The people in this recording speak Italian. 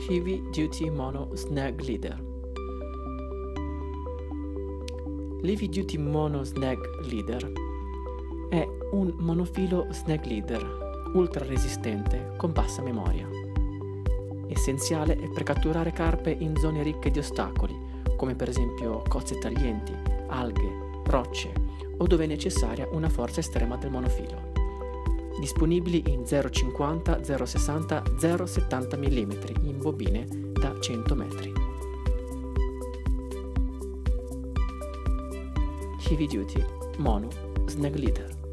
Heavy Duty Mono Snag Leader. L'Heavy Duty Mono Snag Leader è un monofilo snag leader ultra resistente con bassa memoria. Essenziale per catturare carpe in zone ricche di ostacoli, come per esempio cozze taglienti, alghe, rocce o dove è necessaria una forza estrema del monofilo. Disponibili in 0,50, 0,60, 0,70 mm in bobine da 100 metri. Heavy Duty Mono Snag Leader.